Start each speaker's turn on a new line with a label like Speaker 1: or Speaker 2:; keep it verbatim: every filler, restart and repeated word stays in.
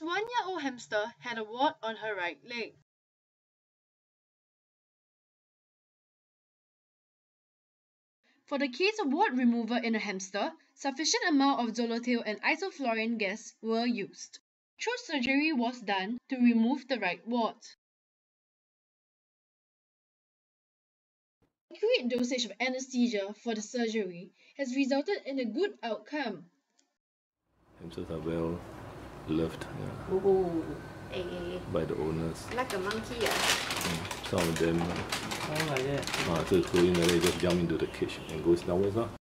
Speaker 1: one-year-old hamster had a wart on her right leg. For the case of wart removal in a hamster, sufficient amount of Zoletil and Isoflurane gas were used. Throat surgery was done to remove the right wart. Accurate dosage of anaesthesia for the surgery has resulted in a good outcome.
Speaker 2: Hamsters are well loved, yeah,
Speaker 3: Ooh, eh,
Speaker 2: by the owners.
Speaker 3: like a monkey, yeah.
Speaker 2: Mm. Some of them,
Speaker 4: Oh, like that.
Speaker 2: uh, so it's going, they just jump into the cage and goes downwards. Uh.